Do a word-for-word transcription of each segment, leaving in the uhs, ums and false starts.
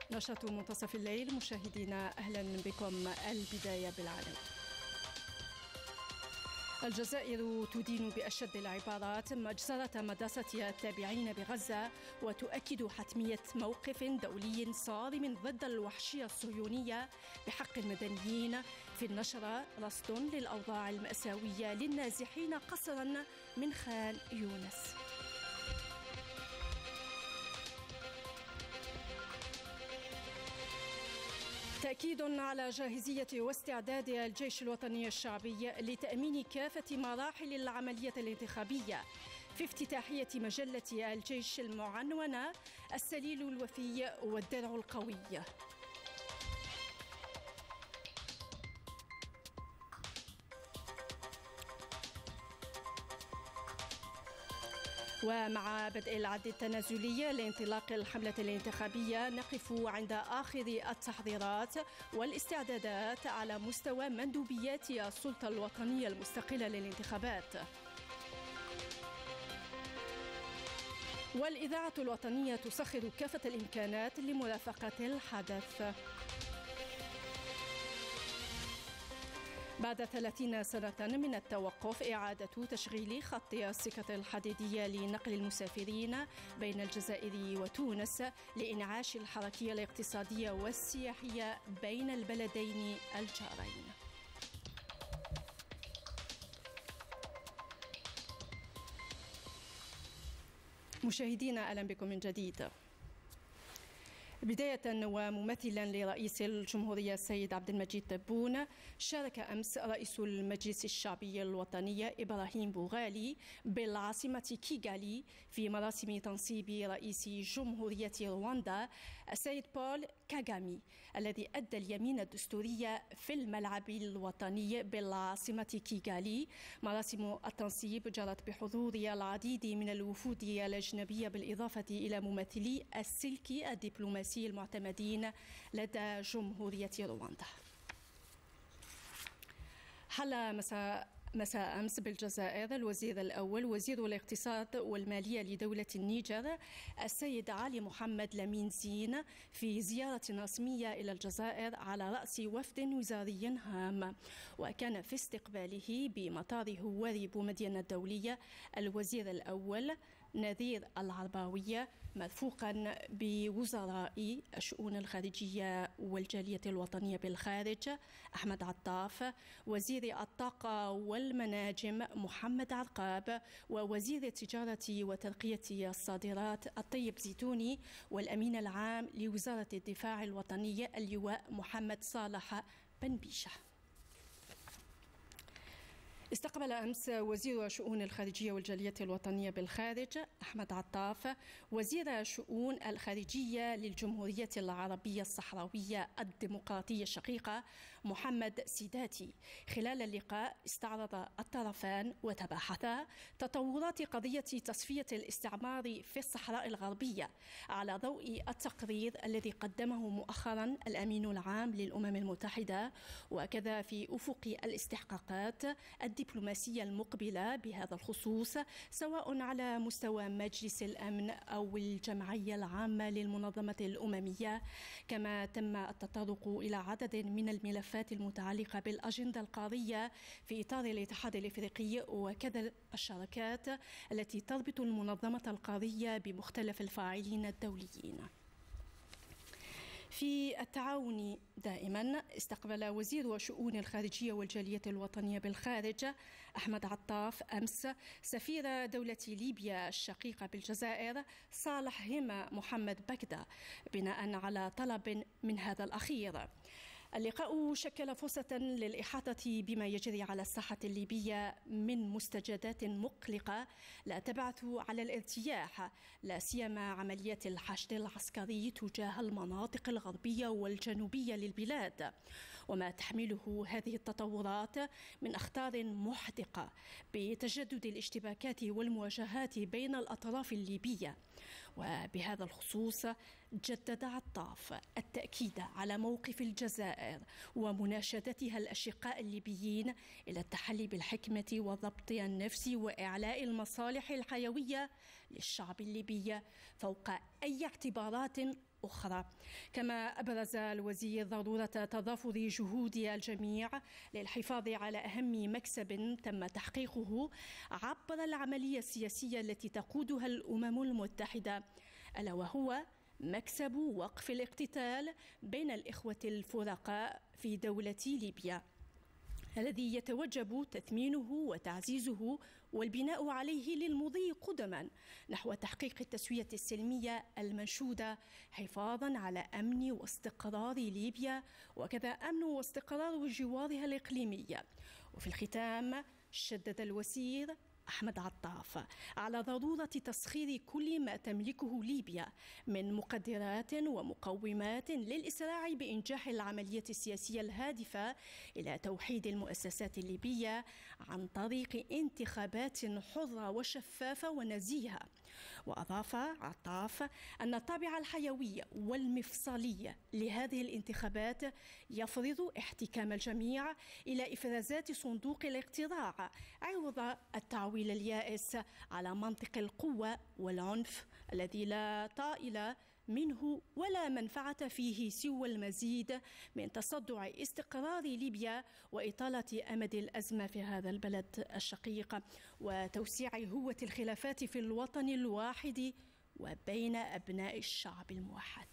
نشرة منتصف الليل مشاهدينا، أهلا بكم. البداية بالعالم. الجزائر تدين بأشد العبارات مجزرة مدرسة التابعين بغزة، وتؤكد حتمية موقف دولي صارم ضد الوحشية الصهيونية بحق المدنيين. في النشرة رصد للأوضاع المأساوية للنازحين قسرا من خان يونس. تأكيد على جاهزية واستعداد الجيش الوطني الشعبي لتأمين كافة مراحل العملية الانتخابية في افتتاحية مجلة الجيش المعنونة السليل الوفي والدرع القوي. ومع بدء العد التنازلي لانطلاق الحملة الانتخابية، نقف عند آخر التحضيرات والاستعدادات على مستوى مندوبيات السلطة الوطنية المستقلة للانتخابات. والإذاعة الوطنية تسخر كافة الإمكانات لمرافقة الحدث. بعد ثلاثين سنة من التوقف، إعادة تشغيل خط السكة الحديدية لنقل المسافرين بين الجزائر وتونس لإنعاش الحركية الاقتصادية والسياحية بين البلدين الجارين. مشاهدينا، أهلا بكم من جديد. بداية وممثلا لرئيس الجمهورية السيد عبد المجيد تبون، شارك أمس رئيس المجلس الشعبي الوطني إبراهيم بوغالي بالعاصمة كيغالي في مراسم تنصيب رئيس جمهورية رواندا السيد بول كاغامي، الذي أدى اليمين الدستورية في الملعب الوطني بالعاصمة كيغالي. مراسم التنصيب جرت بحضور العديد من الوفود الأجنبية بالإضافة إلى ممثلي السلك الدبلوماسي المعتمدين لدى جمهورية رواندا. حل مساء مساء أمس بالجزائر الوزير الأول وزير الاقتصاد والمالية لدولة النيجر السيد علي محمد لمين زين في زيارة رسمية إلى الجزائر على رأس وفد وزاري هام. وكان في استقباله بمطار هواري بومدين الدولية الوزير الأول نذير العرباوية مرفوقا بوزراء الشؤون الخارجية والجالية الوطنية بالخارج أحمد عطاف، وزير الطاقة والمناجم محمد عرقاب، ووزير التجارة وترقية الصادرات الطيب زيتوني، والأمين العام لوزارة الدفاع الوطني اللواء محمد صالح بن بيشة. استقبل أمس وزير الشؤون الخارجية والجالية الوطنية بالخارج أحمد عطاف وزير الشؤون الخارجية للجمهورية العربية الصحراوية الديمقراطية الشقيقة محمد سيداتي. خلال اللقاء استعرض الطرفان وتباحثا تطورات قضية تصفية الاستعمار في الصحراء الغربية على ضوء التقرير الذي قدمه مؤخرا الأمين العام للأمم المتحدة، وكذا في أفق الاستحقاقات الدبلوماسية المقبلة بهذا الخصوص سواء على مستوى مجلس الأمن أو الجمعية العامة للمنظمة الأممية. كما تم التطرق إلى عدد من الملفات المتعلقة بالأجندة القارية في إطار الاتحاد الإفريقي، وكذا الشراكات التي تربط المنظمة القارية بمختلف الفاعلين الدوليين. في التعاون دائما، استقبل وزير الشؤون الخارجية والجالية الوطنية بالخارج أحمد عطاف أمس سفير دولة ليبيا الشقيقة بالجزائر صالح هيما محمد بكدة بناء على طلب من هذا الأخير. اللقاء شكل فرصة للإحاطة بما يجري على الساحة الليبية من مستجدات مقلقة لا تبعث على الارتياح، لا سيما عمليات الحشد العسكري تجاه المناطق الغربية والجنوبية للبلاد، وما تحمله هذه التطورات من أخطار محدقة بتجدد الاشتباكات والمواجهات بين الأطراف الليبية. وبهذا الخصوص جدد عطاف التأكيد على موقف الجزائر ومناشدتها الأشقاء الليبيين إلى التحلي بالحكمة والضبط النفسي وإعلاء المصالح الحيوية للشعب الليبي فوق أي اعتبارات أخرى. كما أبرز الوزير ضرورة تضافر جهود الجميع للحفاظ على أهم مكسب تم تحقيقه عبر العملية السياسية التي تقودها الأمم المتحدة، ألا وهو مكسب وقف الاقتتال بين الإخوة الفرقاء في دولة ليبيا، الذي يتوجب تثمينه وتعزيزه والبناء عليه للمضي قدما نحو تحقيق التسوية السلمية المنشودة حفاظا على أمن واستقرار ليبيا وكذا أمن واستقرار جوارها الإقليمية. وفي الختام شدد الوزير أحمد عطاف على ضرورة تسخير كل ما تملكه ليبيا من مقدرات ومقومات للإسراع بإنجاح العملية السياسية الهادفة إلى توحيد المؤسسات الليبية عن طريق انتخابات حرة وشفافة ونزيهة. وأضاف عطاف أن الطابع الحيوي والمفصلي لهذه الانتخابات يفرض احتكام الجميع إلى إفرازات صندوق الاقتراع عوض التعويل اليائس على منطق القوة والعنف الذي لا طائل منه ولا منفعة فيه سوى المزيد من تصدع استقرار ليبيا وإطالة أمد الأزمة في هذا البلد الشقيق وتوسيع هوة الخلافات في الوطن الواحد وبين أبناء الشعب الموحد.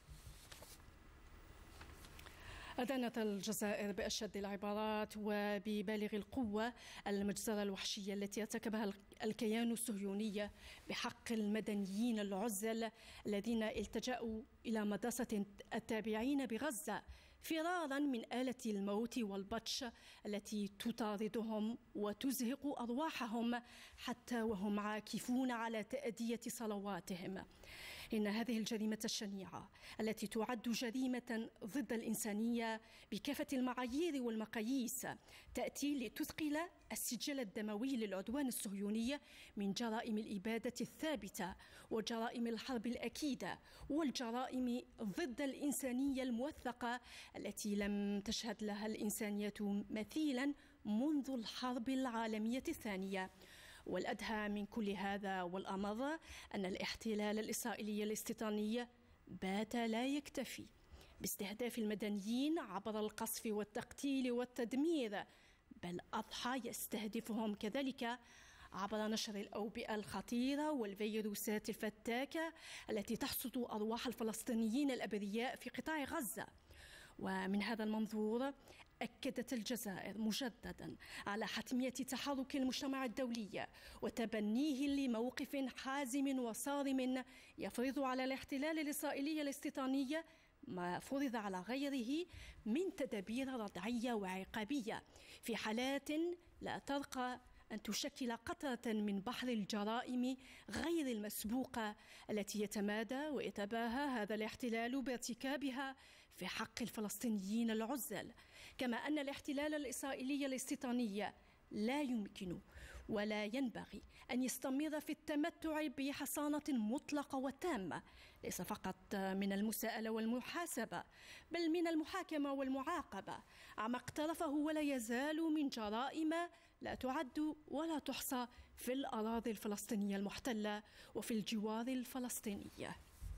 أدانت الجزائر بأشد العبارات وببالغ القوة المجزرة الوحشية التي ارتكبها الكيان الصهيوني بحق المدنيين العزل الذين التجأوا إلى مدرسة التابعين بغزة فرارا من آلة الموت والبطش التي تطاردهم وتزهق أرواحهم حتى وهم عاكفون على تأدية صلواتهم. إن هذه الجريمة الشنيعة التي تعد جريمة ضد الإنسانية بكافة المعايير والمقاييس تأتي لتثقل السجل الدموي للعدوان الصهيوني من جرائم الإبادة الثابتة وجرائم الحرب الأكيدة والجرائم ضد الإنسانية الموثقة التي لم تشهد لها الإنسانية مثيلا منذ الحرب العالمية الثانية. والأدهى من كل هذا والأمر أن الاحتلال الإسرائيلي الاستيطاني بات لا يكتفي باستهداف المدنيين عبر القصف والتقتيل والتدمير، بل أضحى يستهدفهم كذلك عبر نشر الأوبئة الخطيرة والفيروسات الفتاكة التي تحصد أرواح الفلسطينيين الأبرياء في قطاع غزة. ومن هذا المنظور أكدت الجزائر مجددا على حتمية تحرك المجتمع الدولي وتبنيه لموقف حازم وصارم يفرض على الاحتلال الإسرائيلي الاستيطاني ما فرض على غيره من تدابير ردعية وعقابية في حالات لا ترقى أن تشكل قطرة من بحر الجرائم غير المسبوقة التي يتمادى ويتباهى هذا الاحتلال بارتكابها في حق الفلسطينيين العزل. كما أن الاحتلال الإسرائيلي الاستيطاني لا يمكن ولا ينبغي أن يستمر في التمتع بحصانة مطلقة وتامة ليس فقط من المساءلة والمحاسبة بل من المحاكمة والمعاقبة عما اقترفه ولا يزال من جرائم لا تعد ولا تحصى في الأراضي الفلسطينية المحتلة وفي الجوار الفلسطينية.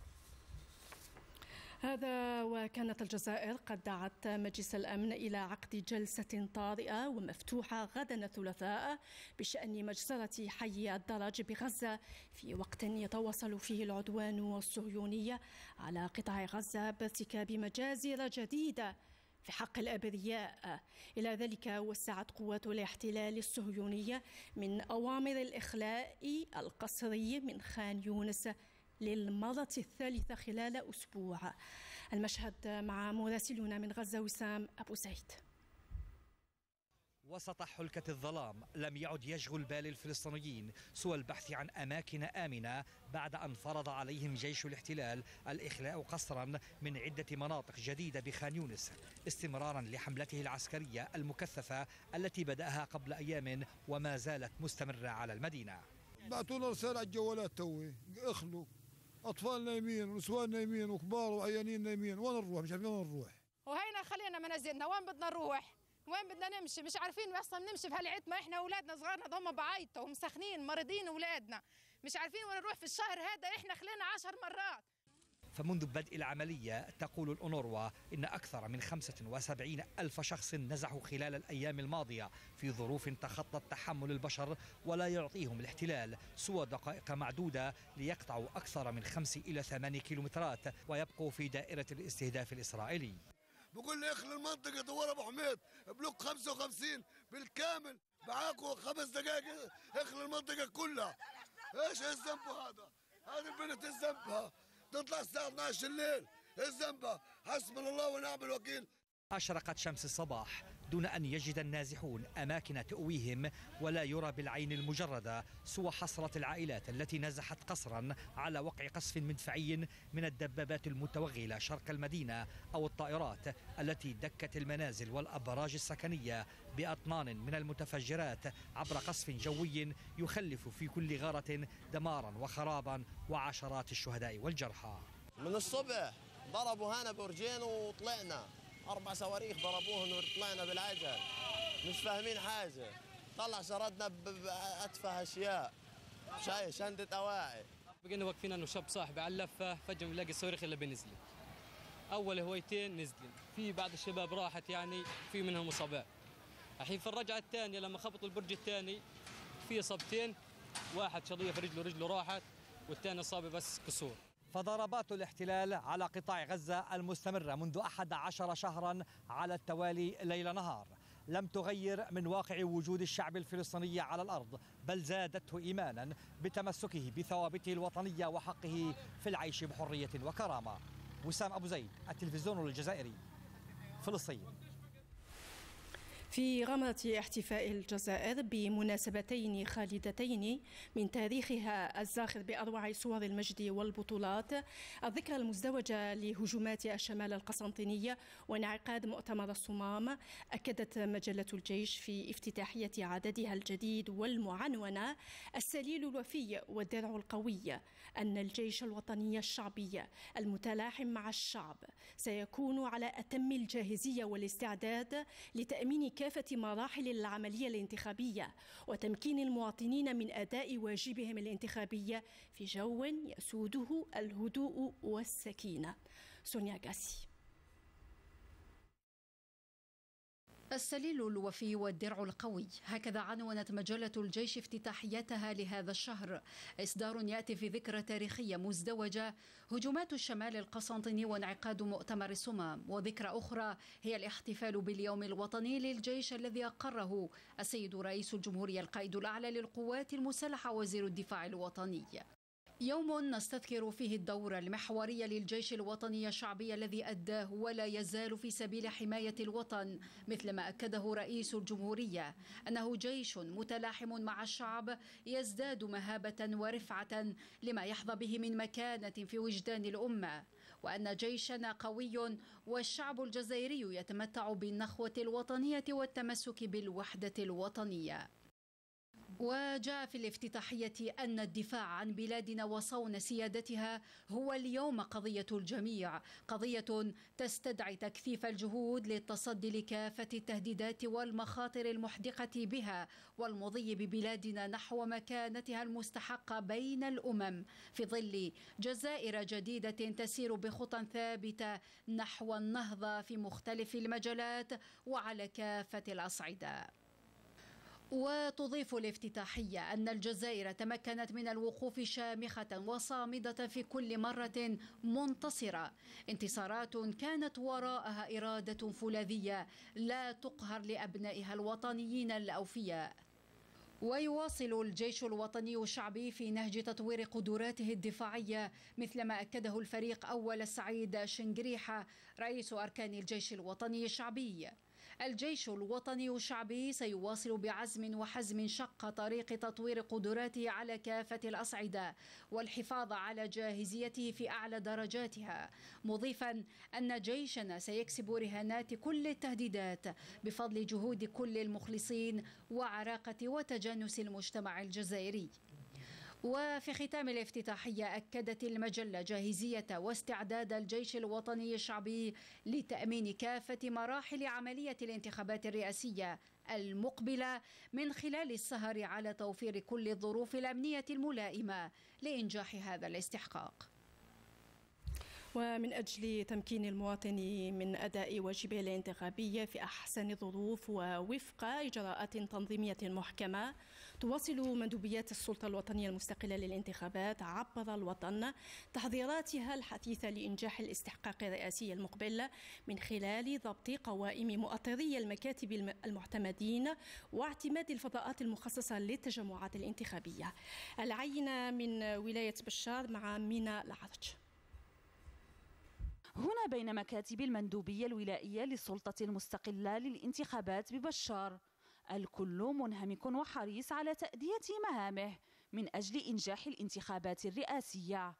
هذا وكانت الجزائر قد دعت مجلس الأمن إلى عقد جلسة طارئة ومفتوحة غدا الثلاثاء بشأن مجزرة حي الدرج بغزة في وقت يتواصل فيه العدوان الصهيوني على قطاع غزة بارتكاب مجازر جديدة في حق الأبرياء. إلى ذلك وسعت قوات الاحتلال الصهيوني من أوامر الإخلاء القسري من خان يونس للمرة الثالثة خلال أسبوع. المشهد مع مراسلنا من غزة وسام أبو زيد. وسط حلكة الظلام لم يعد يشغل بال الفلسطينيين سوى البحث عن أماكن آمنة بعد أن فرض عليهم جيش الاحتلال الإخلاء قسرا من عدة مناطق جديدة بخان يونس استمرارا لحملته العسكرية المكثفة التي بدأها قبل أيام وما زالت مستمرة على المدينة. بعتونا رسالة على الجوالات توي اخلوا أطفال نايمين ونسوان نايمين وكبار وعيانين نايمين، وين نروح؟ مش عارفين وين نروح. وهينا خلينا منازلنا، وين بدنا نروح؟ وين بدنا نمشي؟ مش عارفين اصلا نمشي في هالعتمه، احنا اولادنا صغارنا هم بعيطوا ومسخنين مريضين اولادنا، مش عارفين وين نروح في الشهر هذا، احنا خلينا عشر مرات. فمنذ بدء العملية تقول الأونروا إن أكثر من خمسة وسبعين ألف شخص نزحوا خلال الأيام الماضية في ظروف تخطت تحمل البشر، ولا يعطيهم الاحتلال سوى دقائق معدودة ليقطعوا أكثر من خمس إلى ثماني كيلومترات ويبقوا في دائرة الاستهداف الإسرائيلي. بقول لي اخلي المنطقة دوار أبو حميد بلوك خمسة وخمسين بالكامل معاكم خمس دقائق اخلي المنطقة كلها. ايش الذنب هذا؟ هذه البنت الذنبها تطلع الساعة اثني عشر الليل، الذنبها حسبنا الله ونعم الوكيل. أشرقت شمس الصباح دون أن يجد النازحون أماكن تؤويهم، ولا يرى بالعين المجردة سوى حسرة العائلات التي نزحت قسرا على وقع قصف مدفعي من الدبابات المتوغلة شرق المدينة أو الطائرات التي دكت المنازل والأبراج السكنية بأطنان من المتفجرات عبر قصف جوي يخلف في كل غارة دمارا وخرابا وعشرات الشهداء والجرحى. من الصبح ضربوا هنا برجين وطلعنا أربع صواريخ ضربوهن وطلعنا بالعجل، مش فاهمين حاجة. طلع شردنا بأتفه أشياء، شاي شندة أواعي. بقينا واقفين أنا وشاب صاحبي على اللفة، فجأة بنلاقي الصواريخ اللي بنزلت. أول هويتين نزلين، في بعض الشباب راحت يعني في منهم إصابات. الحين في الرجعة الثانية لما خبطوا البرج الثاني في إصابتين، واحد شظية في رجله رجله راحت والثاني إصابة بس كسور. فضربات الاحتلال على قطاع غزة المستمرة منذ أحد عشر شهرا على التوالي ليل نهار لم تغير من واقع وجود الشعب الفلسطيني على الأرض، بل زادته إيمانا بتمسكه بثوابته الوطنية وحقه في العيش بحرية وكرامة. وسام أبو زيد، التلفزيون الجزائري، فلسطين. في غمرة احتفاء الجزائر بمناسبتين خالدتين من تاريخها الزاخر بأروع صور المجد والبطولات، الذكرى المزدوجة لهجومات الشمال القسنطيني وانعقاد مؤتمر الصمام، أكدت مجلة الجيش في افتتاحية عددها الجديد والمعنونة السليل الوفي والدرع القوي أن الجيش الوطني الشعبي المتلاحم مع الشعب سيكون على أتم الجاهزية والاستعداد لتأمين كافة مراحل العملية الانتخابية وتمكين المواطنين من أداء واجبهم الانتخابي في جو يسوده الهدوء والسكينة. سونيا غاسي. السليل الوفي والدرع القوي، هكذا عنونت مجلة الجيش افتتاحيتها لهذا الشهر، إصدار يأتي في ذكرى تاريخية مزدوجة، هجومات الشمال القسنطيني وانعقاد مؤتمر الصمام، وذكرى أخرى هي الاحتفال باليوم الوطني للجيش الذي أقره السيد رئيس الجمهورية القائد الأعلى للقوات المسلحة وزير الدفاع الوطني. يوم نستذكر فيه الدور المحوري للجيش الوطني الشعبي الذي أداه ولا يزال في سبيل حماية الوطن، مثلما أكده رئيس الجمهورية أنه جيش متلاحم مع الشعب يزداد مهابة ورفعة لما يحظى به من مكانة في وجدان الأمة، وأن جيشنا قوي والشعب الجزائري يتمتع بالنخوة الوطنية والتمسك بالوحدة الوطنية. وجاء في الافتتاحية أن الدفاع عن بلادنا وصون سيادتها هو اليوم قضية الجميع، قضية تستدعي تكثيف الجهود للتصدي لكافة التهديدات والمخاطر المحدقة بها والمضي ببلادنا نحو مكانتها المستحقة بين الأمم في ظل جزائر جديدة تسير بخطى ثابتة نحو النهضة في مختلف المجالات وعلى كافة الأصعدة. وتضيف الافتتاحية أن الجزائر تمكنت من الوقوف شامخة وصامدة في كل مرة منتصرة، انتصارات كانت وراءها إرادة فولاذية لا تقهر لأبنائها الوطنيين الأوفياء. ويواصل الجيش الوطني الشعبي في نهج تطوير قدراته الدفاعية، مثلما أكده الفريق أول السعيد شنقريحة رئيس أركان الجيش الوطني الشعبي. الجيش الوطني الشعبي سيواصل بعزم وحزم شق طريق تطوير قدراته على كافة الأصعدة والحفاظ على جاهزيته في أعلى درجاتها، مضيفا أن جيشنا سيكسب رهانات كل التهديدات بفضل جهود كل المخلصين وعراقة وتجانس المجتمع الجزائري. وفي ختام الافتتاحية أكدت المجلة جاهزية واستعداد الجيش الوطني الشعبي لتأمين كافة مراحل عملية الانتخابات الرئاسية المقبلة من خلال السهر على توفير كل الظروف الأمنية الملائمة لإنجاح هذا الاستحقاق. ومن أجل تمكين المواطن من أداء واجبه الانتخابي في أحسن ظروف ووفق إجراءات تنظيمية محكمة، تواصل مندوبيات السلطة الوطنية المستقلة للانتخابات عبر الوطن تحضيراتها الحثيثة لإنجاح الاستحقاق الرئاسي المقبل من خلال ضبط قوائم مؤطري المكاتب المعتمدين واعتماد الفضاءات المخصصة للتجمعات الانتخابية. العينة من ولاية بشار مع مينا العرج. هنا بين مكاتب المندوبية الولائية للسلطة المستقلة للانتخابات ببشار، الكل منهمك وحريص على تأدية مهامه من أجل إنجاح الانتخابات الرئاسية.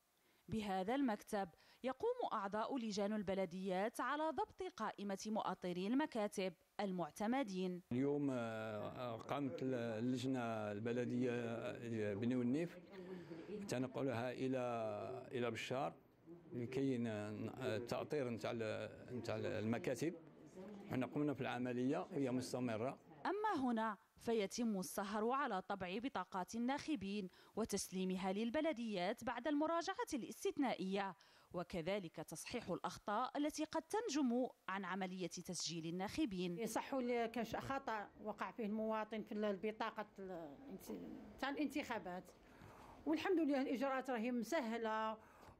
بهذا المكتب يقوم أعضاء لجان البلديات على ضبط قائمة مؤطري المكاتب المعتمدين. اليوم قامت اللجنة البلدية بني والنيف تنقلها إلى إلى بشار لكي التأطير نتاع نتاع المكاتب. حنا قمنا في العملية وهي مستمرة. أما هنا فيتم السهر على طبع بطاقات الناخبين وتسليمها للبلديات بعد المراجعة الاستثنائية، وكذلك تصحيح الأخطاء التي قد تنجم عن عملية تسجيل الناخبين. يصحوا كان خطأ وقع فيه المواطن في البطاقة تاع الانتخابات، والحمد لله الإجراءات راهي مسهلة،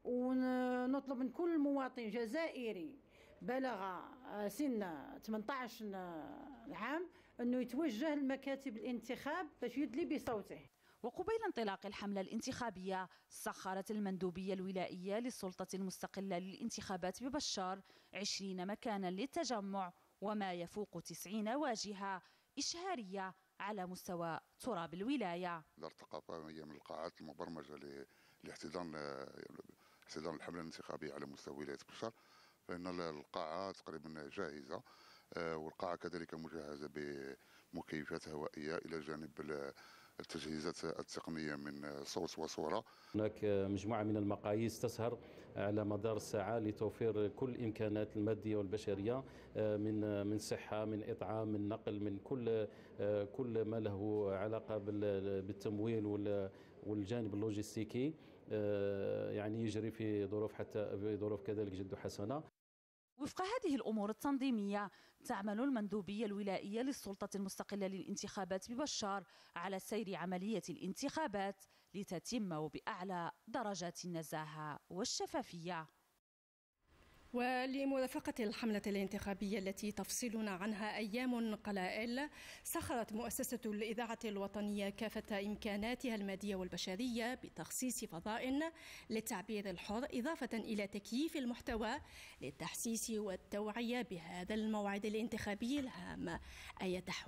ونطلب من كل مواطن جزائري بلغ سن ثمانية عشر عام أنه يتوجه لمكاتب الانتخاب باش يدلي بصوته. وقبيل انطلاق الحملة الانتخابية سخرت المندوبية الولائية للسلطة المستقلة للانتخابات ببشار عشرين مكانا للتجمع وما يفوق تسعين واجهة إشهارية على مستوى تراب الولاية. ارتقى من القاعات المبرمجة لاحتضان احتضان الحملة الانتخابية على مستوى ولاية بشار، فإن القاعة تقريبا جاهزة، والقاعة كذلك مجهزة بمكيفات هوائية إلى جانب التجهيزات التقنية من صوت وصورة. هناك مجموعة من المقاييس تسهر على مدار الساعة لتوفير كل الإمكانات المادية والبشرية من من صحة، من إطعام، من نقل، من كل كل ما له علاقة بالتمويل والجانب اللوجستيكي، يعني يجري في ظروف حتى في ظروف كذلك جد حسنة. وفق هذه الأمور التنظيمية تعمل المندوبية الولائية للسلطة المستقلة للانتخابات ببشار على سير عملية الانتخابات لتتم وبأعلى درجات النزاهة والشفافية. ولمرافقة الحملة الانتخابية التي تفصلنا عنها أيام قلائل، سخرت مؤسسة الإذاعة الوطنية كافة إمكاناتها المادية والبشرية بتخصيص فضاء للتعبير الحر، إضافة إلى تكييف المحتوى للتحسيس والتوعية بهذا الموعد الانتخابي الهام. أي تحو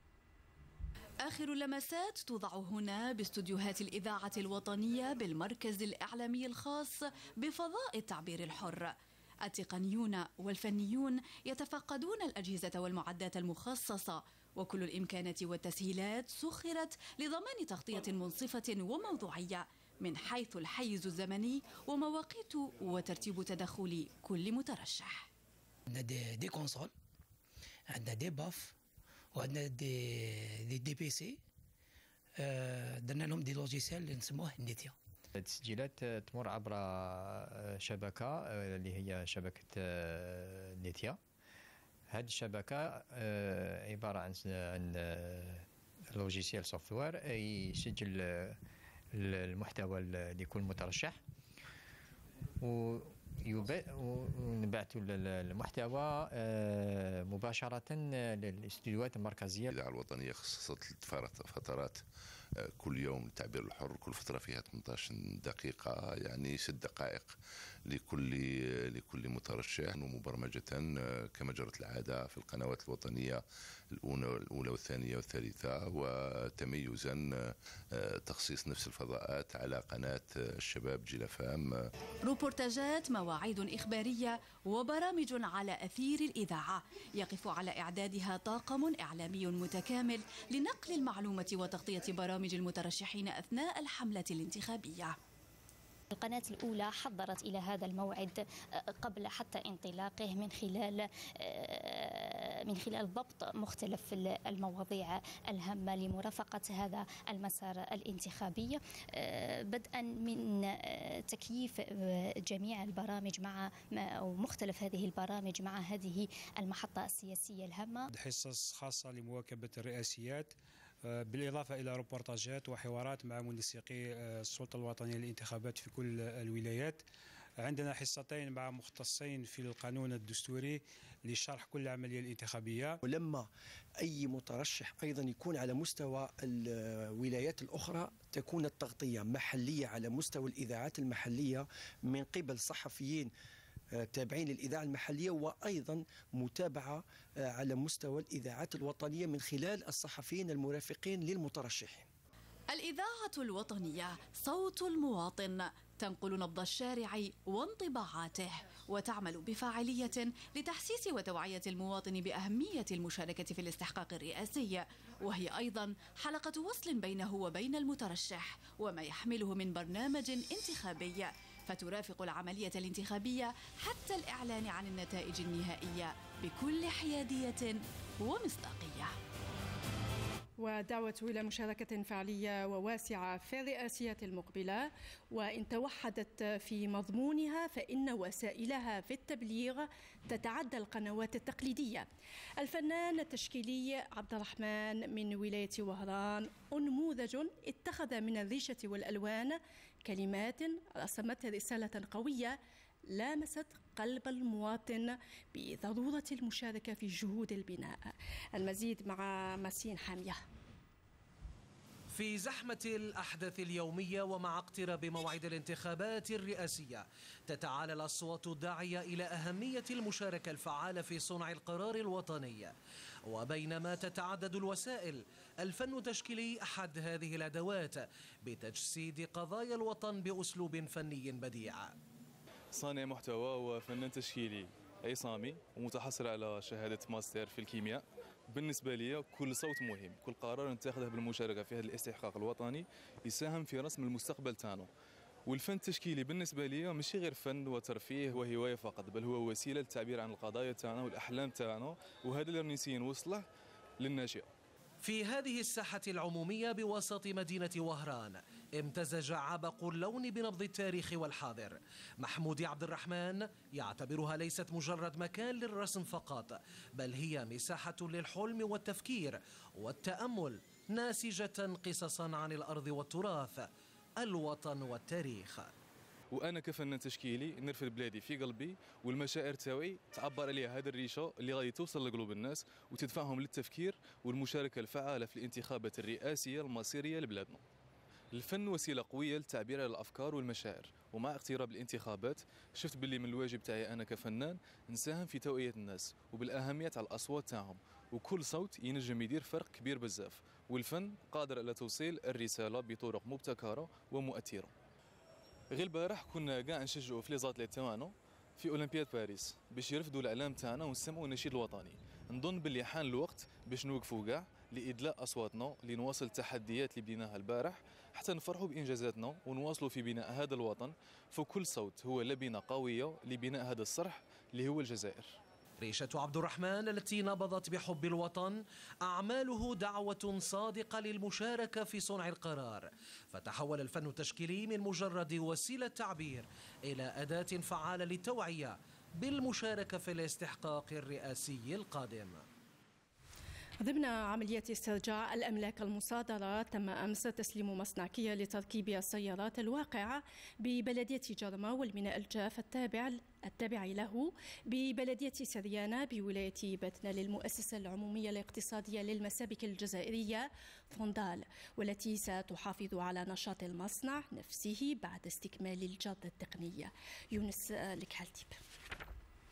آخر اللمسات توضع هنا باستوديوهات الإذاعة الوطنية بالمركز الإعلامي الخاص بفضاء التعبير الحر. التقنيون والفنيون يتفقدون الأجهزة والمعدات المخصصة، وكل الإمكانات والتسهيلات سخرت لضمان تغطية منصفة وموضوعية من حيث الحيز الزمني ومواقيت وترتيب تدخل كل مترشح. عندنا دي, دي كونسول، عندنا دي باف، وعندنا دي دي, دي بي سي، درنا لهم دي لوجيسيال اللي نسموه نيتيا. التسجيلات تمر عبر شبكة اللي هي شبكة نيتيا. هذه الشبكة عبارة عن عن لوجيسيال سوفتوير يسجل المحتوى لكل مترشح، ونبعث المحتوى مباشرة للاستديوهات المركزية. الإذاعة الوطنية خصصت فترات كل يوم للتعبير الحر، كل فترة فيها ثمانية عشر دقيقة، يعني ست دقائق لكل لكل مترشح. المترشح ومبرمجة كما جرت العادة في القنوات الوطنية الأولى والثانية والثالثة، وتميزا تخصيص نفس الفضاءات على قناة الشباب جيلافام. روبورتاجات، مواعيد إخبارية وبرامج على أثير الإذاعة، يقف على إعدادها طاقم إعلامي متكامل لنقل المعلومة وتغطية برامج المترشحين أثناء الحملة الانتخابية. القناة الأولى حضرت إلى هذا الموعد قبل حتى انطلاقه من خلال من خلال ضبط مختلف المواضيع الهامة لمرافقة هذا المسار الانتخابي، بدءا من تكييف جميع البرامج مع أو مختلف هذه البرامج مع هذه المحطة السياسية الهامة. حصص خاصة لمواكبة الرئاسيات، بالإضافة إلى روبورتاجات وحوارات مع منسقي السلطة الوطنية للانتخابات في كل الولايات. عندنا حصتين مع مختصين في القانون الدستوري لشرح كل العملية الانتخابية. ولما أي مترشح أيضا يكون على مستوى الولايات الأخرى تكون التغطية محلية على مستوى الإذاعات المحلية من قبل صحفيين تابعين للإذاعة المحلية، وأيضا متابعة على مستوى الإذاعات الوطنية من خلال الصحفيين المرافقين للمترشحين. الإذاعة الوطنية صوت المواطن، تنقل نبض الشارع وانطباعاته، وتعمل بفاعلية لتحسيس وتوعية المواطن بأهمية المشاركة في الاستحقاق الرئاسي، وهي أيضا حلقة وصل بينه وبين المترشح وما يحمله من برنامج انتخابي، فترافق العملية الانتخابية حتى الإعلان عن النتائج النهائية بكل حيادية ومصداقية. ودعوة إلى مشاركة فعالية وواسعة في الرئاسيات المقبلة، وإن توحدت في مضمونها فإن وسائلها في التبليغ تتعدى القنوات التقليدية. الفنان التشكيلي عبد الرحمن من ولاية وهران نموذج اتخذ من الريشة والألوان كلمات رسمت رسالة قوية لامست قلب المواطن بضرورة المشاركة في جهود البناء. المزيد مع ماسين حامية. في زحمة الأحداث اليومية ومع اقتراب موعد الانتخابات الرئاسية، تتعالى الأصوات الداعية إلى أهمية المشاركة الفعالة في صنع القرار الوطني. وبينما تتعدد الوسائل، الفن التشكيلي أحد هذه الأدوات بتجسيد قضايا الوطن بأسلوب فني بديع. صانع محتوى وفنان تشكيلي عصامي ومتحصل على شهادة ماستر في الكيمياء. بالنسبة لي كل صوت مهم، كل قرار نتخذه بالمشاركة في هذا الاستحقاق الوطني يساهم في رسم المستقبل تاعنا. والفن التشكيلي بالنسبة لي ماشي غير فن وترفيه وهواية فقط، بل هو وسيلة للتعبير عن القضايا تاعنا والأحلام تاعنا، وهذا اللي راني نوصله للناشئة. في هذه الساحة العمومية بوسط مدينة وهران امتزج عبق اللون بنبض التاريخ والحاضر. محمود عبد الرحمن يعتبرها ليست مجرد مكان للرسم فقط، بل هي مساحة للحلم والتفكير والتأمل، ناسجة قصصا عن الأرض والتراث، الوطن والتاريخ. وانا كفنان تشكيلي نرفد بلادي في قلبي، والمشاعر تاوعي تعبر عليها هذا الريشه اللي غادي توصل لقلوب الناس وتدفعهم للتفكير والمشاركه الفعاله في الانتخابات الرئاسيه المصيريه لبلادنا. الفن وسيله قويه للتعبير على الافكار والمشاعر، ومع اقتراب الانتخابات شفت باللي من الواجب تاعي انا كفنان نساهم في توعيه الناس وبالاهميه على الاصوات تاعهم، وكل صوت ينجم يدير فرق كبير بزاف، والفن قادر على توصيل الرساله بطرق مبتكره ومؤثره. غير البارح كنا كاع نشجعوا في لي زاتليت تاعنا في اولمبياد باريس باش يرفدوا الاعلام تاعنا ونسمعوا النشيد الوطني. نظن باللي حان الوقت باش نوقفوا كاع لادلاء اصواتنا لنواصل التحديات اللي بديناها البارح حتى نفرحوا بانجازاتنا ونواصلوا في بناء هذا الوطن، فكل صوت هو لبنه قويه لبناء هذا الصرح اللي هو الجزائر. ريشة عبد الرحمن التي نبضت بحب الوطن أعماله دعوة صادقة للمشاركة في صنع القرار، فتحول الفن التشكيلي من مجرد وسيلة تعبير إلى أداة فعالة للتوعية بالمشاركة في الاستحقاق الرئاسي القادم. ضمن عملية استرجاع الأملاك المصادرة، تم أمس تسليم مصنع كيا لتركيب السيارات الواقعة ببلدية جرما والميناء الجاف التابع التابع له ببلدية سريانة بولاية بتنا للمؤسسة العمومية الاقتصادية للمسابك الجزائرية فوندال، والتي ستحافظ على نشاط المصنع نفسه بعد استكمال الجودة التقنية. يونس الكحلتيب.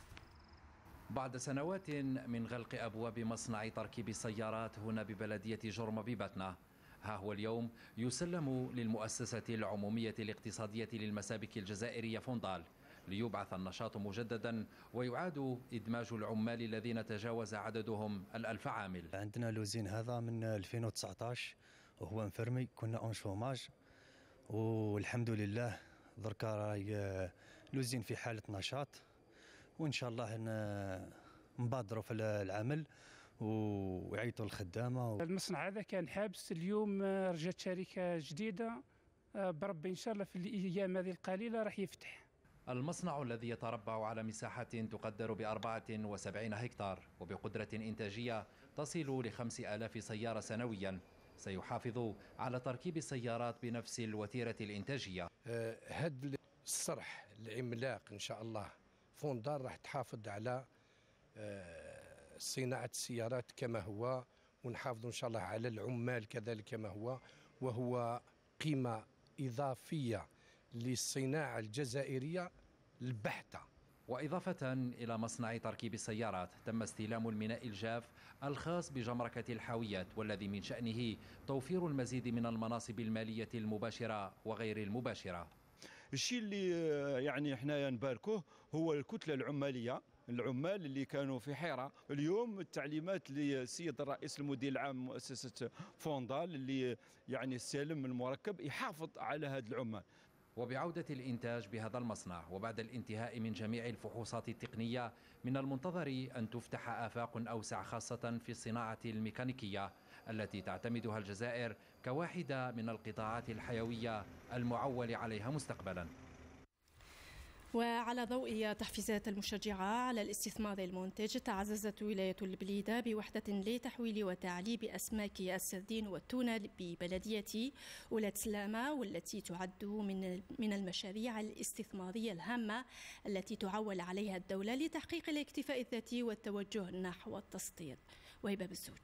بعد سنوات من غلق أبواب مصنع تركيب السيارات هنا ببلدية جرم بباتنا، ها هو اليوم يسلم للمؤسسة العمومية الاقتصادية للمسابك الجزائرية فوندال ليبعث النشاط مجددا ويعاد إدماج العمال الذين تجاوز عددهم الألف عامل. عندنا لوزين هذا من ألفين وتسعة عشر وهو مفرمي، كنا اون شوماج والحمد لله دركا راهي لوزين في حالة نشاط، وإن شاء الله نبادروا في العمل ويعيطوا الخدامة. المصنع هذا كان حابس، اليوم رجعت شركة جديدة بربي إن شاء الله في الأيام هذه القليلة راح يفتح. المصنع الذي يتربع على مساحة تقدر بأربعة وسبعين هكتار وبقدرة إنتاجية تصل لخمس آلاف سيارة سنويا سيحافظ على تركيب السيارات بنفس الوتيرة الإنتاجية. هذا الصرح العملاق إن شاء الله فوندال راح تحافظ على صناعة السيارات كما هو، ونحافظ إن شاء الله على العمال كذلك كما هو، وهو قيمة إضافية للصناعة الجزائرية البحتة. وإضافة إلى مصنع تركيب السيارات تم استلام الميناء الجاف الخاص بجمركة الحاويات، والذي من شأنه توفير المزيد من المناصب المالية المباشرة وغير المباشرة. الشيء اللي يعني احنا نباركوه هو الكتلة العمالية، العمال اللي كانوا في حيرة. اليوم التعليمات للسيد الرئيس المدير العام مؤسسة فوندال اللي يعني استلم المركب يحافظ على هذا العمال. وبعودة الإنتاج بهذا المصنع وبعد الانتهاء من جميع الفحوصات التقنية، من المنتظر أن تفتح آفاق أوسع خاصة في الصناعة الميكانيكية التي تعتمدها الجزائر كواحدة من القطاعات الحيوية المعول عليها مستقبلا. وعلى ضوء تحفيزات المشجعة على الاستثمار المنتج، تعززت ولاية البليدة بوحدة لتحويل وتعليب أسماك السردين والتونة ببلدية ولاد سلامة، والتي تعد من من المشاريع الاستثمارية الهامة التي تعول عليها الدولة لتحقيق الاكتفاء الذاتي والتوجه نحو التصدير. وهبة بالزوج.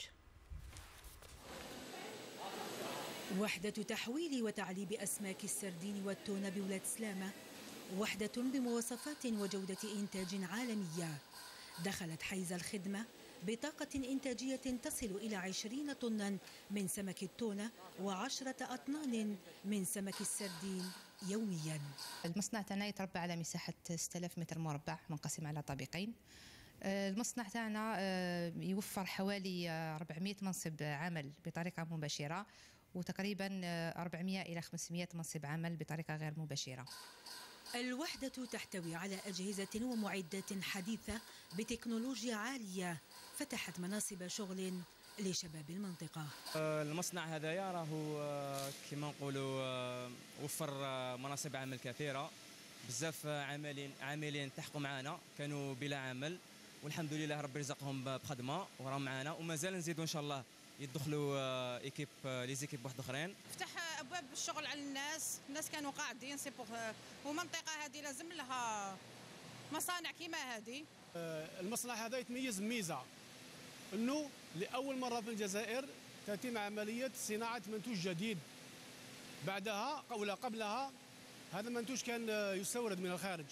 وحدة تحويل وتعليب أسماك السردين والتونة بولاد سلامة، وحدة بمواصفات وجودة إنتاج عالمية، دخلت حيز الخدمة بطاقة إنتاجية تصل إلى عشرين طنا من سمك التونة وعشرة أطنان من سمك السردين يوميا. المصنع تاعنا يتربع على مساحة ستة آلاف متر مربع منقسم على طابقين. المصنع تاعنا يوفر حوالي أربعمائة منصب عمل بطريقة مباشرة، وتقريبا أربعمائة إلى خمسمائة منصب عمل بطريقة غير مباشرة. الوحدة تحتوي على أجهزة ومعدات حديثة بتكنولوجيا عالية، فتحت مناصب شغل لشباب المنطقة. المصنع هذايا راهو كما نقولوا وفر مناصب عمل كثيرة، بزاف عاملين عاملين التحقوا معنا كانوا بلا عمل، والحمد لله ربي رزقهم بخدمة وراهم معنا، ومازال نزيدوا إن شاء الله يدخلوا ايكيب لي زيكيب واحد اخرين. فتح ابواب الشغل على الناس، الناس كانوا قاعدين سي بوغ، ومنطقه هذه لازم لها مصانع كيما هذه. المصنع هذا يتميز بميزه انه لاول مره في الجزائر تتم عمليه صناعه منتوج جديد. بعدها او قبلها هذا المنتوج كان يستورد من الخارج.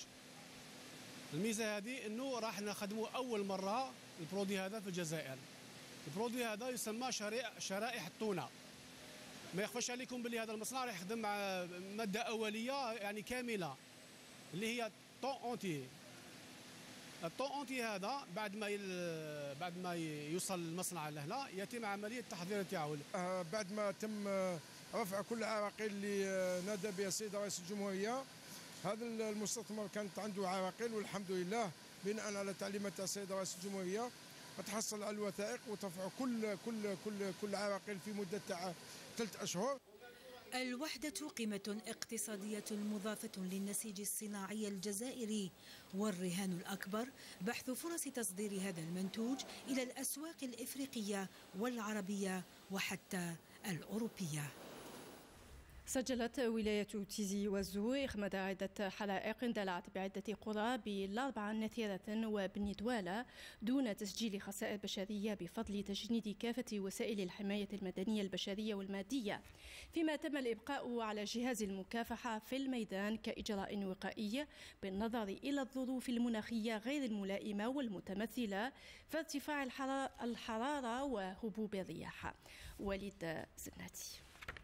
الميزه هذه انه راح نخدموا اول مره البرودوي هذا في الجزائر. البرودوي هذا يسمى شرائح شرائح التونه. ما يخفاش عليكم باللي هذا المصنع راح يخدم مع ماده اوليه يعني كامله اللي هي طون اونتي. الطون اونتي هذا بعد ما يل... بعد ما يوصل المصنع لهنا يتم عمليه التحضير تاعو. بعد ما تم رفع كل العراقيل اللي نادى بها السيد رئيس الجمهوريه، هذا المستثمر كانت عنده عراقيل، والحمد لله بناء على تعليمات السيد رئيس الجمهوريه تحصل على الوثائق وترفع كل كل كل كل عراقيل في مده تاع ثلاث اشهر. الوحدة قيمة اقتصادية مضافة للنسيج الصناعي الجزائري، والرهان الأكبر بحث فرص تصدير هذا المنتوج إلى الأسواق الإفريقية والعربية وحتى الأوروبية. سجلت ولاية تيزي وزو إخماد عدة حرائق اندلعت بعدة قرى بالأربعة نثيرة وبني دوالة دون تسجيل خسائر بشرية بفضل تجنيد كافة وسائل الحماية المدنية البشرية والمادية، فيما تم الإبقاء على جهاز المكافحة في الميدان كإجراء وقائي بالنظر إلى الظروف المناخية غير الملائمة والمتمثلة في ارتفاع الحرارة وهبوب الرياح. وليد زناتي.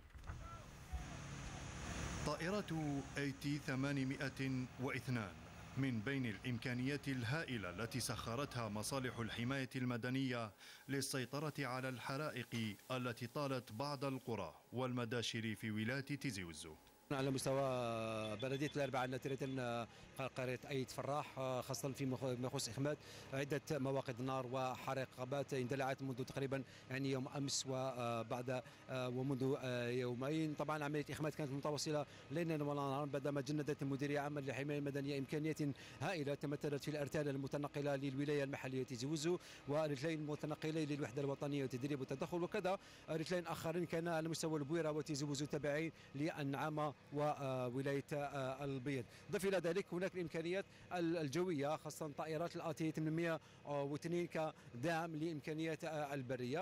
طائرة إيه تي ثمانمئة واثنين من بين الإمكانيات الهائلة التي سخرتها مصالح الحماية المدنية للسيطرة على الحرائق التي طالت بعض القرى والمداشر في ولاية تيزي وزو. على مستوى بلدية الأربعة الناترة قرية أيد فراح، خاصة في ما يخص إخماد عدة مواقد نار وحرائق غابات اندلعت منذ تقريبا يعني يوم أمس وبعد ومنذ يومين. طبعا عملية إخماد كانت متواصلة ليلا ونهارا بعدما جندت المديرية العامة للحماية المدنية إمكانيات هائلة تمثلت في الأرتال المتنقلة للولاية المحلية تيزي وزو ورجلين متنقلين للوحدة الوطنية للتدريب والتدخل، وكذا رجلين آخرين كان على مستوى البويرة وتيزي وزو تابعين للنعامة وولاية البيض. ضف إلى ذلك هناك الإمكانيات الجوية خاصة طائرات الآتي ثمانمئة واثنين كدعم لإمكانيات البرية.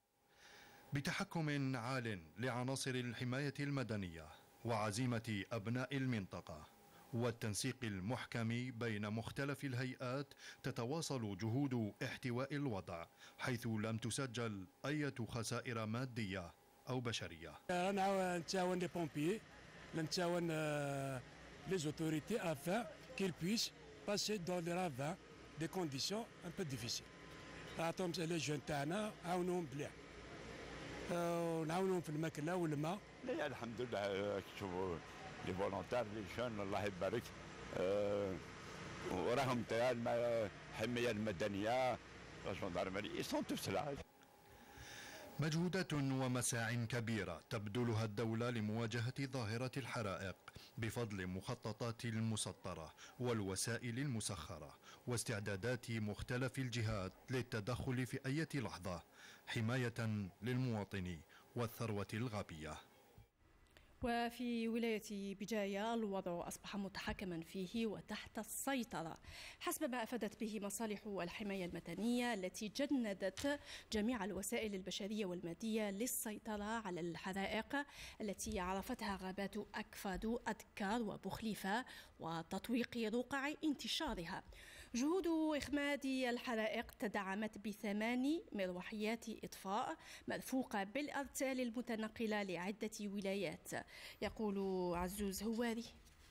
بتحكم عال لعناصر الحماية المدنية وعزيمة أبناء المنطقة والتنسيق المحكم بين مختلف الهيئات تتواصل جهود احتواء الوضع، حيث لم تسجل أي خسائر مادية أو بشرية. نتعاون لي بومبيي، نتعاون les autorités afin qu'ils puissent passer dans les ravins des conditions un peu difficiles. عطاهم لي جون تاعنا عاونوهم بليح ونعاونوهم في الماكله والماء. لا الحمد لله شوفوا لي فولونتير لي جون الله يبارك وراهم تاع الحمايه المدنيه الجندرمري سون توس لا. مجهودات ومساع كبيرة تبذلها الدولة لمواجهة ظاهرة الحرائق بفضل مخططات المسطرة والوسائل المسخرة واستعدادات مختلف الجهات للتدخل في أي لحظة حماية للمواطن والثروة الغابية. وفي ولاية بجاية الوضع أصبح متحكما فيه وتحت السيطرة حسب ما أفادت به مصالح الحماية المدنية التي جندت جميع الوسائل البشرية والمادية للسيطرة على الحرائق التي عرفتها غابات أكفادو أدكار وبخليفة وتطويق رقع انتشارها. جهود إخماد الحرائق تدعمت بثمان مروحيات إطفاء مرفوقة بالأرتال المتنقلة لعدة ولايات. يقول عزوز هواري: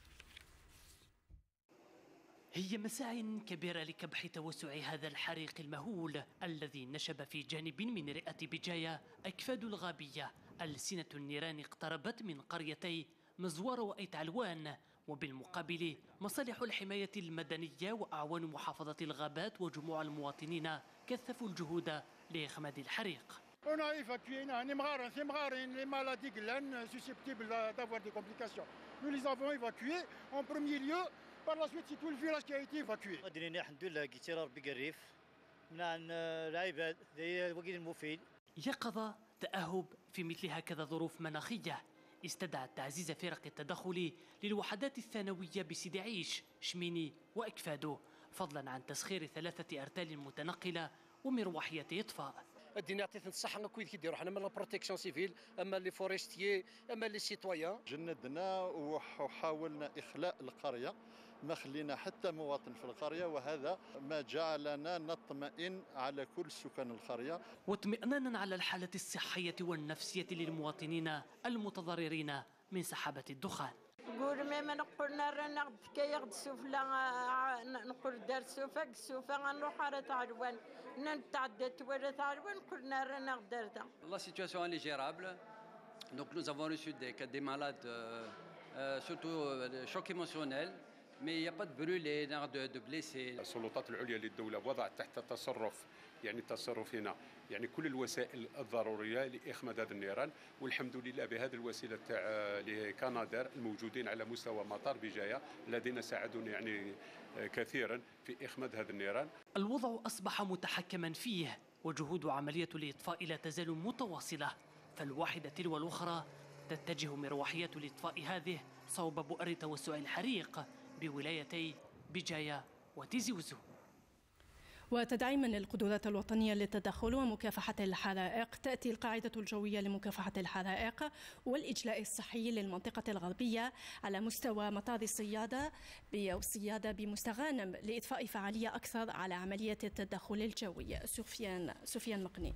هي مساع كبيرة لكبح توسع هذا الحريق المهول الذي نشب في جانب من رئة بجاية أكفاد الغابية. ألسنة النيران اقتربت من قريتي مزوار وأيت علوان، وبالمقابل مصالح الحماية المدنية وأعوان محافظة الغابات وجموع المواطنين كثفوا الجهود لإخماد الحريق. On a évacué les maladies susceptibles d'avoir des complications. Nous les avons évacués en premier lieu. Par la suite, c'est tout le village qui a été évacué. الحمد لله قتير بقريف من العباد ذي وقيل المفيد. يقظة تأهب في مثل هكذا ظروف مناخية استدعت تعزيز فرق التدخل للوحدات الثانوية بسيدي عيش، شميني وأكفادو، فضلا عن تسخير ثلاثة أرتال متنقلة ومروحية إطفاء. الدنيا عطيت الصحة كويس كيديروا حنا من لا بروتيكسيون سيفيل، اما لي فوريستيي اما لي سيتويان. جندنا وحاولنا اخلاء القرية، ما خلينا حتى مواطن في القرية، وهذا ما جعلنا نطمئن على كل سكان القرية. واطمئنانا على الحالة الصحية والنفسية للمواطنين المتضررين من سحابة الدخان. نقول ما نقولنا رانا غد كي غد السفلى نقول دار السوفا السوفا غنروح على تعلوان نتعدت ولا تعلوان قلنا رانا غد دارتها. La situation est gérable. Donc nous avons reçu des cas des malades euh, euh, surtout euh, choc émotionnel. mais il n'y a pas de brûlés, de, de blessés. السلطات العليا للدولة وضعت تحت تصرف يعني تصرفنا يعني كل الوسائل الضرورية لإخماد هذه النيران، والحمد لله بهذه الوسيلة تاع لكنادر الموجودين على مستوى مطار بجاية الذين ساعدونا يعني كثيرا في إخماد هذه النيران. الوضع أصبح متحكما فيه وجهود عملية الإطفاء لا تزال متواصلة، فالواحدة تلو الأخرى تتجه مروحيات الإطفاء هذه صوب بؤر توسع الحريق بولايتي بجاية وتيزي وزو. وتدعيما للقدرات الوطنية للتدخل ومكافحة الحرائق، تأتي القاعدة الجوية لمكافحة الحرائق والإجلاء الصحي للمنطقة الغربية على مستوى مطار الصيادة بالصيادة بمستغانم لإضفاء فعالية أكثر على عملية التدخل الجوي. سفيان سفيان مقني.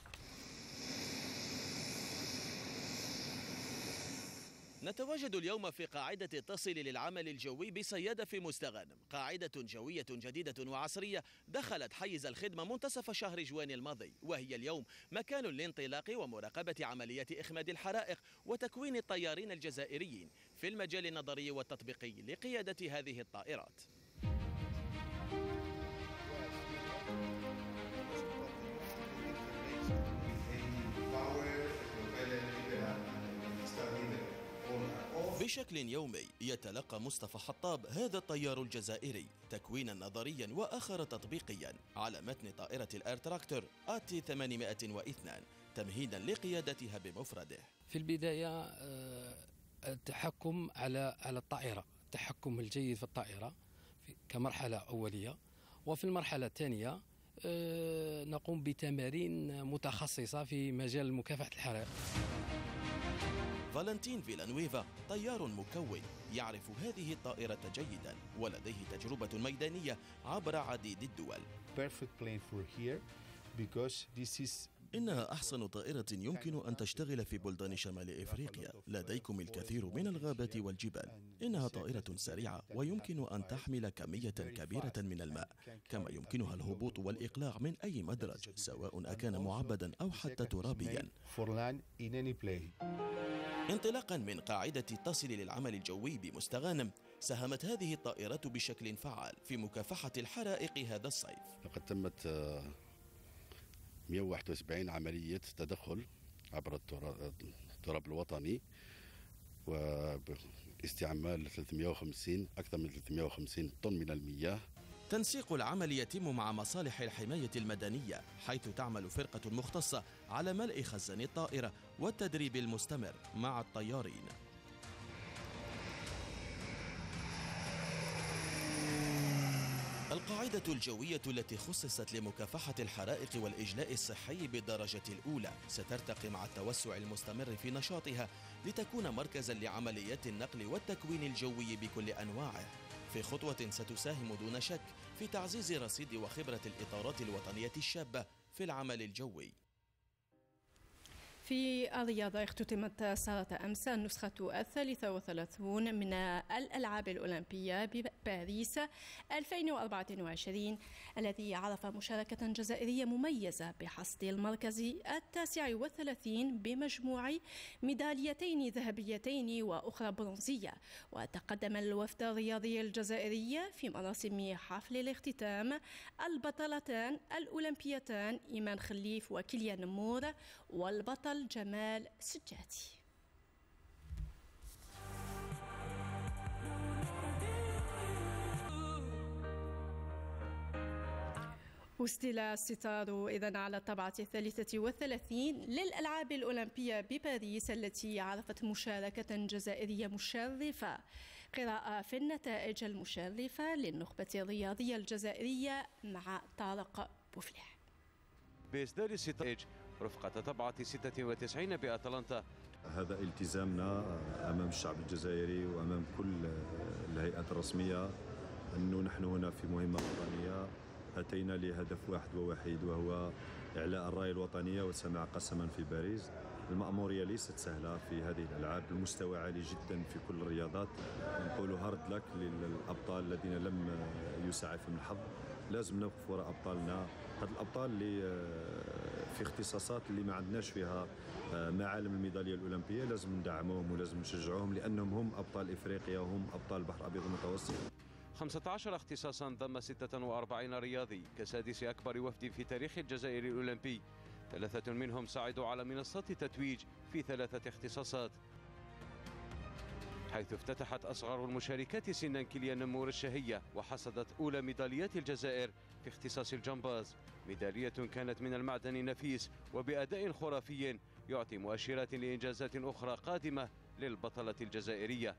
نتواجد اليوم في قاعدة التصل للعمل الجوي بصيادة في مستغانم، قاعدة جوية جديدة وعصرية دخلت حيز الخدمة منتصف شهر جوان الماضي، وهي اليوم مكان لانطلاق ومراقبة عمليات إخماد الحرائق وتكوين الطيارين الجزائريين في المجال النظري والتطبيقي لقيادة هذه الطائرات. بشكل يومي يتلقى مصطفى حطاب هذا الطيار الجزائري تكوينا نظريا وآخر تطبيقيا على متن طائرة الإير تراكتور آ تي ثمانمائة واثنين تمهيدا لقيادتها بمفرده. في البداية التحكم على على الطائرة، التحكم الجيد في الطائرة كمرحلة أولية، وفي المرحلة الثانية نقوم بتمارين متخصصة في مجال مكافحة الحرائق. فالنتين فيلانويفا طيار مكون يعرف هذه الطائرة جيدا ولديه تجربة ميدانية عبر عديد الدول. إنها أحسن طائرة يمكن أن تشتغل في بلدان شمال إفريقيا، لديكم الكثير من الغابات والجبال. إنها طائرة سريعة ويمكن أن تحمل كمية كبيرة من الماء، كما يمكنها الهبوط والإقلاع من أي مدرج سواء أكان معبدا أو حتى ترابيا. انطلاقا من قاعدة تصل للعمل الجوي بمستغانم، ساهمت هذه الطائرة بشكل فعال في مكافحة الحرائق هذا الصيف. لقد تمت مئة وواحد وسبعين عملية تدخل عبر التراب الوطني واستعمال ثلاثمئة وخمسين أكثر من ثلاثمئة وخمسين طن من المياه. تنسيق العمل يتم مع مصالح الحماية المدنية، حيث تعمل فرقة مختصة على ملء خزان الطائرة والتدريب المستمر مع الطيارين. القاعدة الجوية التي خصصت لمكافحة الحرائق والإجلاء الصحي بالدرجة الأولى سترتقي مع التوسع المستمر في نشاطها لتكون مركزا لعمليات النقل والتكوين الجوي بكل أنواعه، في خطوة ستساهم دون شك في تعزيز رصيد وخبرة الإطارات الوطنية الشابة في العمل الجوي. في الرياضة اختتمت سارة أمس النسخة الثالثة والثلاثون من الألعاب الأولمبية بباريس ألفين وأربعة وعشرين، الذي عرف مشاركة جزائرية مميزة بحصد المركز التاسع والثلاثين بمجموع ميداليتين ذهبيتين وأخرى برونزية. وتقدم الوفد الرياضي الجزائري في مراسم حفل الاختتام البطلتان الأولمبيتان إيمان خليف وكيليان نمور والبطل جمال سجاتي. أسدل الستار إذن على الطبعة الثالثة والثلاثين للألعاب الأولمبية بباريس، التي عرفت مشاركة جزائرية مشرفة. قراءة في النتائج المشرفة للنخبة الرياضية الجزائرية مع طارق بوفليح. بإصدار الستار رفقة طبعة ستة وتسعين بأتلانتا. هذا التزامنا أمام الشعب الجزائري وأمام كل الهيئات الرسمية أنه نحن هنا في مهمة وطنية أتينا لهدف واحد ووحيد، وهو إعلاء الراية الوطنية وسماع قسما في باريس. المأمورية ليست سهلة في هذه الألعاب، المستوى عالي جدا في كل الرياضات. نقول هارد لك للأبطال الذين لم يسعفهم الحظ. لازم نوقف وراء أبطالنا، هاد الأبطال اللي في اختصاصات اللي ما عندناش فيها معالم الميدالية الأولمبية، لازم ندعموهم ولازم نشجعوهم، لأنهم هم أبطال إفريقيا وهم أبطال البحر الأبيض المتوسط. خمسة عشر اختصاصا ضم ستة وأربعين رياضي كسادس أكبر وفد في تاريخ الجزائر الأولمبي، ثلاثة منهم صعدوا على منصات التتويج في ثلاثة اختصاصات، حيث افتتحت أصغر المشاركات سنا كيليان نمور الشهية وحصدت أولى ميداليات الجزائر في اختصاص الجمباز، ميدالية كانت من المعدن النفيس وبأداء خرافي يعطي مؤشرات لإنجازات أخرى قادمة للبطلة الجزائرية.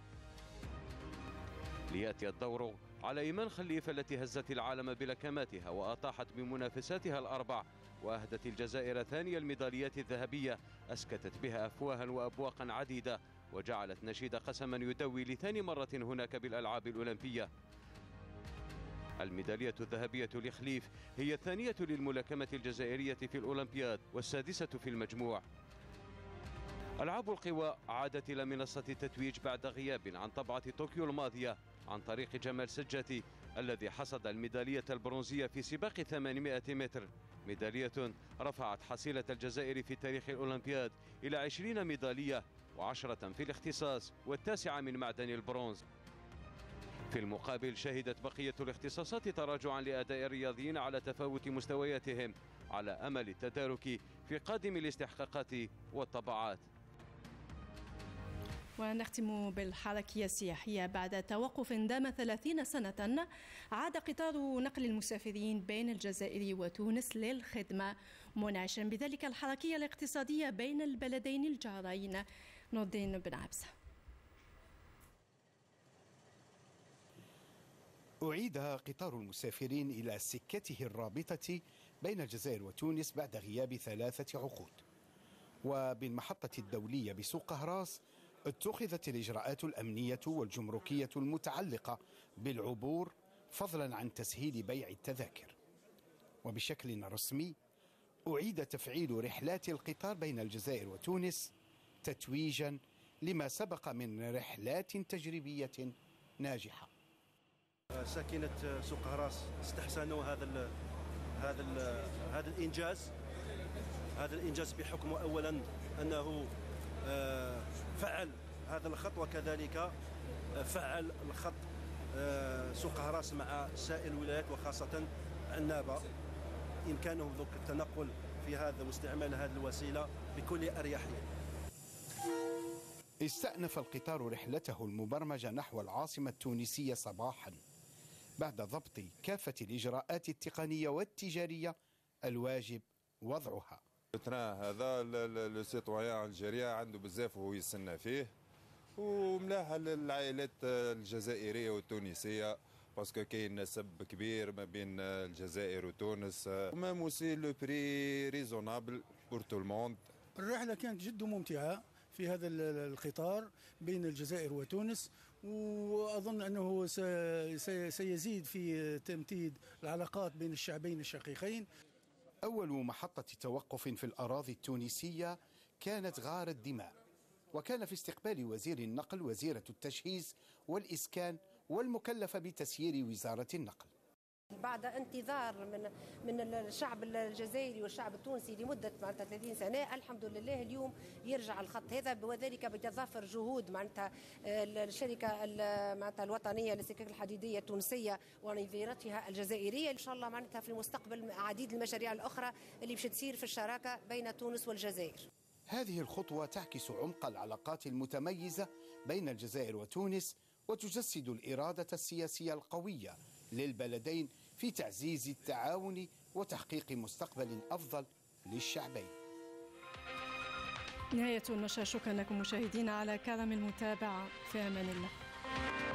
ليأتي الدور على إيمان خليفة التي هزت العالم بلكماتها وأطاحت بمنافساتها الأربع، وأهدت الجزائر ثاني الميداليات الذهبية أسكتت بها أفواها وأبواقا عديدة، وجعلت نشيد قسما يدوي لثاني مرة هناك بالألعاب الأولمبية. الميدالية الذهبية لخليف هي الثانية للملاكمة الجزائرية في الأولمبياد والسادسة في المجموع. ألعاب القوى عادت إلى منصة التتويج بعد غياب عن طبعة طوكيو الماضية عن طريق جمال سجاتي الذي حصد الميدالية البرونزية في سباق ثمانمائة متر، ميدالية رفعت حصيلة الجزائر في تاريخ الأولمبياد إلى عشرين ميدالية وعشرة في الاختصاص والتاسعة من معدن البرونز. في المقابل شهدت بقية الاختصاصات تراجعا لأداء الرياضيين على تفاوت مستوياتهم على أمل التدارك في قادم الاستحقاقات والطبعات. ونختم بالحركية السياحية. بعد توقف دام ثلاثين سنة عاد قطار نقل المسافرين بين الجزائر وتونس للخدمة، منعشا بذلك الحركية الاقتصادية بين البلدين الجارين. نور الدين بن عبسة. أعيد قطار المسافرين إلى سكته الرابطة بين الجزائر وتونس بعد غياب ثلاثة عقود، وبالمحطة الدولية بسوق قهراس اتخذت الإجراءات الأمنية والجمركية المتعلقة بالعبور فضلا عن تسهيل بيع التذاكر. وبشكل رسمي أعيد تفعيل رحلات القطار بين الجزائر وتونس تتويجا لما سبق من رحلات تجريبية ناجحة. ساكنة سوق قهراس استحسنوا هذا ال هذا ال هذا الإنجاز هذا الإنجاز بحكم أولا أنه فعل هذا الخط، وكذلك فعل الخط سوق قهراس مع سائر الولايات وخاصة عنابة، إمكانه ذوك التنقل في هذا واستعمال هذه الوسيلة بكل أريحية. استأنف القطار رحلته المبرمجة نحو العاصمة التونسية صباحا بعد ضبط كافة الإجراءات التقنية والتجارية الواجب وضعها. التران هذا السيتويان الجزائري عنده بزاف وهو يستنى فيه، وملاحة للعائلات الجزائرية والتونسية باسكو كاين نسب كبير ما بين الجزائر وتونس، ومام اوسي لو بري ريزونابل بور تو الموند. الرحلة كانت جد ممتعة في هذا القطار بين الجزائر وتونس، وأظن أنه سيزيد في تمديد العلاقات بين الشعبين الشقيقين. أول محطة توقف في الأراضي التونسية كانت غار الدماء، وكان في استقبال وزير النقل وزيرة التجهيز والإسكان والمكلفة بتسيير وزارة النقل. بعد انتظار من من الشعب الجزائري والشعب التونسي لمده معناتها ثلاثين سنه، الحمد لله اليوم يرجع الخط هذا، وذلك بتضافر جهود معناتها الشركه معناتها الوطنيه للسكك الحديديه التونسيه ونظيرتها الجزائريه. ان شاء الله معناتها في المستقبل عديد المشاريع الاخرى اللي باش تصير في الشراكه بين تونس والجزائر. هذه الخطوه تعكس عمق العلاقات المتميزه بين الجزائر وتونس، وتجسد الإرادة السياسية القوية للبلدين في تعزيز التعاون وتحقيق مستقبل أفضل للشعبين. نهاية النشرة، شكرا لكم مشاهدينا على كرم المتابعة، في أمان الله.